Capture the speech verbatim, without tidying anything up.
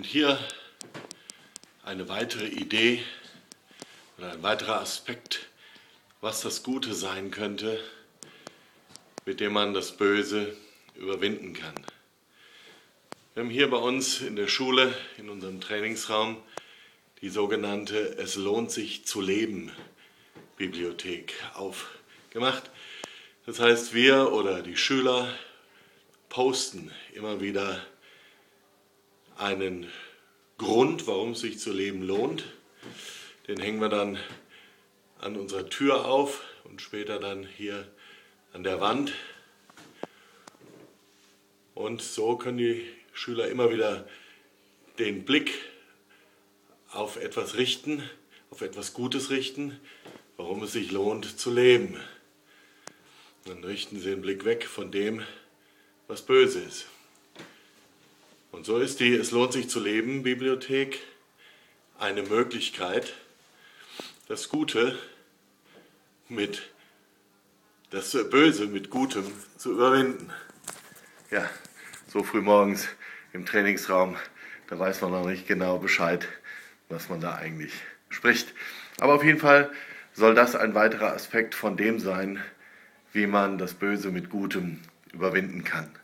Und hier eine weitere Idee oder ein weiterer Aspekt, was das Gute sein könnte, mit dem man das Böse überwinden kann. Wir haben hier bei uns in der Schule, in unserem Trainingsraum, die sogenannte Es lohnt sich zu leben Bibliothek aufgemacht. Das heißt, wir oder die Schüler posten immer wieder einen Grund, warum es sich zu leben lohnt. Den hängen wir dann an unserer Tür auf und später dann hier an der Wand. Und so können die Schüler immer wieder den Blick auf etwas richten, auf etwas Gutes richten, warum es sich lohnt zu leben. Dann richten sie den Blick weg von dem, was böse ist. Und so ist die Es lohnt sich zu leben Bibliothek eine Möglichkeit, das Gute mit, das Böse mit Gutem zu überwinden. Ja, so früh morgens im Trainingsraum, da weiß man noch nicht genau Bescheid, was man da eigentlich spricht. Aber auf jeden Fall soll das ein weiterer Aspekt von dem sein, wie man das Böse mit Gutem überwinden kann.